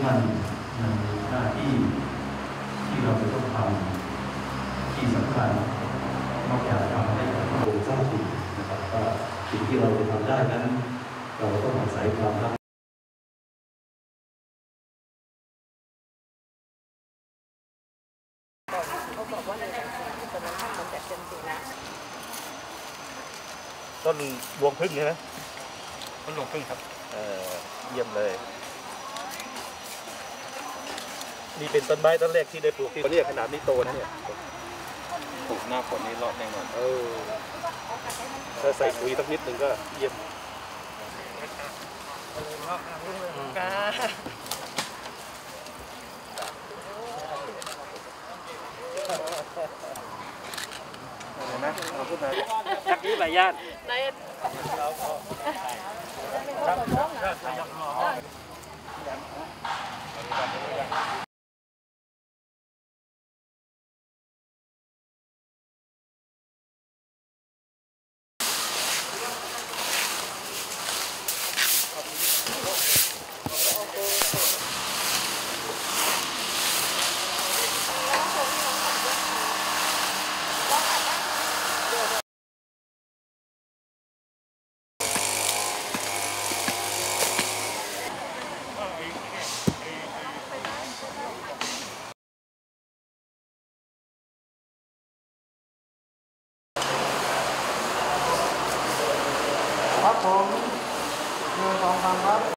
ท่านยังมีหน้าที่ที่เราจะต้องทำที่สำคัญนอกจากทำให้กับโครงสร้างสิ่งนะครับว่าสิ่งที่เราจะทำได้นั้นเราต้องอาศัยความรักเขาบอกว่าในหนังสือที่ตอนนั้นท่านมันจะเต็มสีนะต้นบวงพึ่งใช่ไหมต้นหลวงพึ่งครับเยี่ยมเลยนี่เป็นต้นไม้ต้นแรกที่ได้ปลูกที่เนี่ยขนาดนี้โตนะเนี่ยปลูกหน้าฝนนี่รอดแน่นอนถ้าใส่ปุ๋ยสักนิดหนึ่งก็เยี่ยมเห็นไหมเราพูดมาจากนี้หลายญาติครับผม1 2 3ครับ